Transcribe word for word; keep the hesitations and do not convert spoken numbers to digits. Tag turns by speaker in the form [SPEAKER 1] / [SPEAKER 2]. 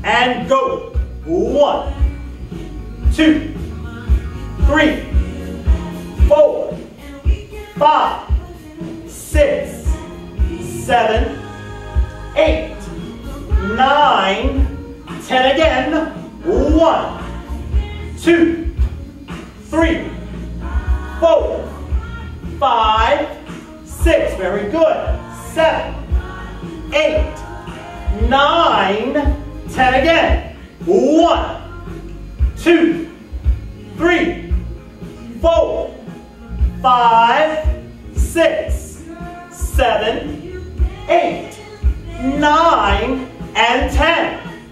[SPEAKER 1] and go. One, two, three, four, five, six, seven, eight, nine, ten again. One, two, three, four, five, six. Very good. Seven, eight, nine, ten again. One, two, three, four, five.